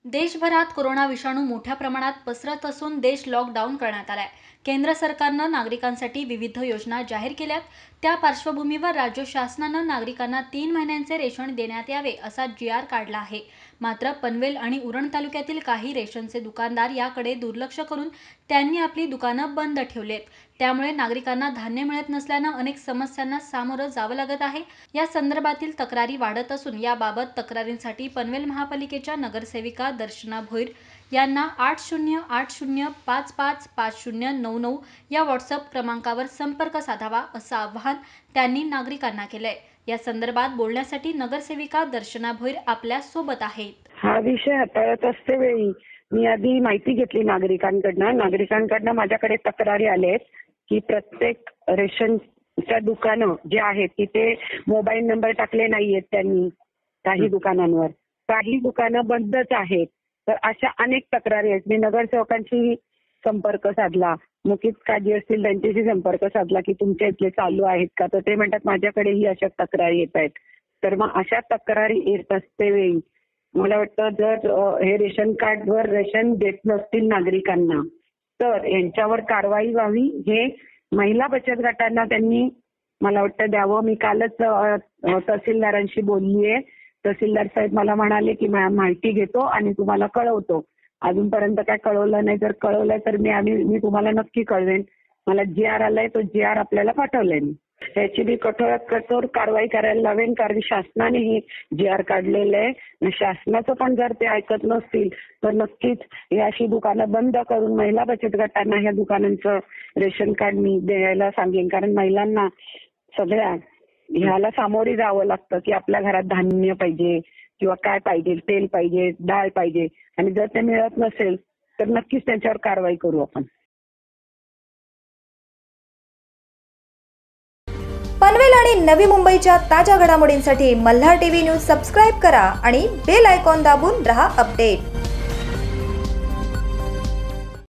देशभरात कोरोना विषाणू मोठ्या प्रमाणात पसरत असून देश लॉकडाऊन करण्यात आलाय। केंद्र सरकारनं नागरिकांसाठी विविध योजना जाहीर केल्यात। त्या पार्श्वभूमीवर राज्य शासनानं नागरिकांना 3 महिन्यांचे रेशन देण्यात यावे असा GR काढला आहे। मात्र पनवेल आणि उरण तालुक्यातील काही रेशनचे दुकानदार याकडे दुर्लक्ष करून त्यांनी आपली दुकानं बंद ठेवलीत। त्यामुळे नागरिकांना धान्य मिळत नसल्यानं अनेक समस्यांना सामोरं जावं लागत आहे। या संदर्भातील तक्रारी वाढत असून याबाबत तक्रारींसाठी पनवेल महापालिकेच्या नगरसेविका दर्शना भोईर यांना 8080555099 या व्हॉट्सअप क्रमांकावर संपर्क साधावा असं आवाहन त्यांनी नागरिकांना केलंय। या संदर्भात बोलण्यासाठी नगरसेविका दर्शना भोईर आपल्या सोबत आहेत। हा विषय हाताळत असतेवेळी मी आधी माहिती घेतली नागरिकांकडनं माझ्याकडे तक्रारी आल्या की प्रत्येक रेशनच्या दुकानं जे आहेत तिथे मोबाईल नंबर टाकले नाहीयेत त्यांनी, काही दुकानांवर काही दुकानं बंदच आहेत। तर अशा अनेक तक्रारी आहेत। मी नगरसेवकांशी संपर्क साधला, मुख्य काळजी असतील त्यांच्याशी संपर्क साधला की तुमच्या इथले चालू आहेत का, तर ते म्हणतात माझ्याकडेही अशा तक्रारी येत आहेत। तर मग अशा तक्रारी येत असतेवेळी मला वाटतं जर हे रेशन कार्डवर रेशन देत नसतील नागरिकांना तर यांच्यावर कारवाई व्हावी। हे महिला बचत गटांना त्यांनी मला वाटतं द्यावं। मी कालच तहसीलदारांशी बोललीये। तहसीलदार साहेब मला म्हणाले की माहिती घेतो आणि तुम्हाला कळवतो। अजूनपर्यंत काय कळवलं नाही, जर कळवलंय तर मी तुम्हाला नक्की कळवेन। मला GR आलाय, तो GR आपल्याला पाठवलाय मी। त्याची मी कठोरात कठोर कारवाई करायला लावेन, कारण शासनाने ही GR काढलेलं आहे। शासनाचं पण जर ते ऐकत नसतील तर नक्कीच ही अशी दुकानं बंद करून महिला बचत गटांना ह्या दुकानांचं रेशन कार्ड मी द्यायला सांगेन। कारण महिलांना सगळ्या ह्याला सामोरे जावं लागतं की आपल्या घरात धान्य पाहिजे किंवा काय पाहिजे, तेल पाहिजे, डाळ पाहिजे, आणि जर ते मिळत नसेल तर नक्कीच त्यांच्यावर कारवाई करू आपण। पनवेल आणि नवी मुंबईच्या ताज्या घडामोडींसाठी मल्हार टीव्ही न्यूज सबस्क्राईब करा आणि बेल आयकॉन दाबून रहा अपडेट।